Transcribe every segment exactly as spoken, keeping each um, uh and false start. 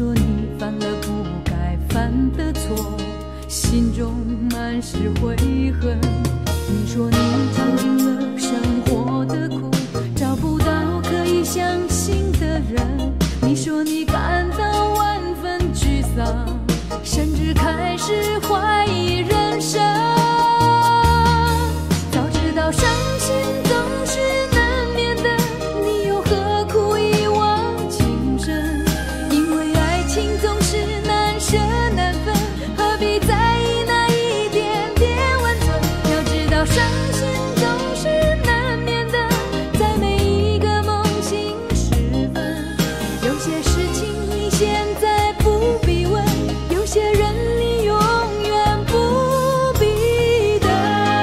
说你犯了不该犯的错，心中满是悔恨。你说你尝尽了生活的苦，找不到可以相信的人。你说你感到万分沮丧，甚至开始怀疑人生。早知道伤心总是难免的，你又何苦一往情深？因为爱情总是难舍难分，何必在意那一点点温存？要知道伤心总是难免的，在每一个梦醒时分。有些事情你现在不必问，有些人你永远不必等。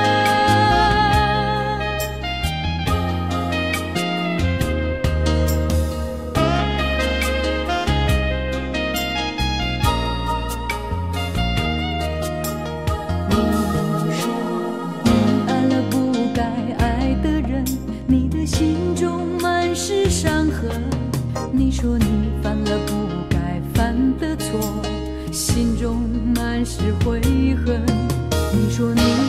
你说你爱了不该爱的人，你的心中满是伤痕。你说你犯了不该犯的错，心中满是悔恨。你说你